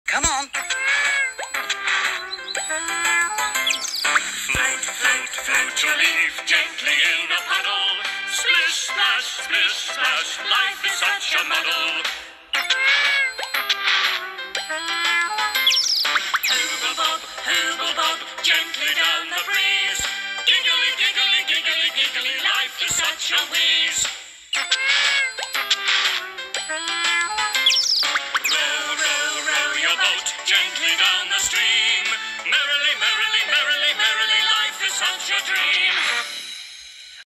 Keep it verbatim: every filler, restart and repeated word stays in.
Come on. Float, float, float your leaf gently in a puddle. Splish, splash, splish, splash, life is such a muddle. Hoogle bob, hoogle bob, gently down the breeze. Giggly, giggly, giggly, giggly, life is such a wheeze. Row, row, row your boat gently down the stream. Merrily, merrily, merrily, merrily, life is such a dream.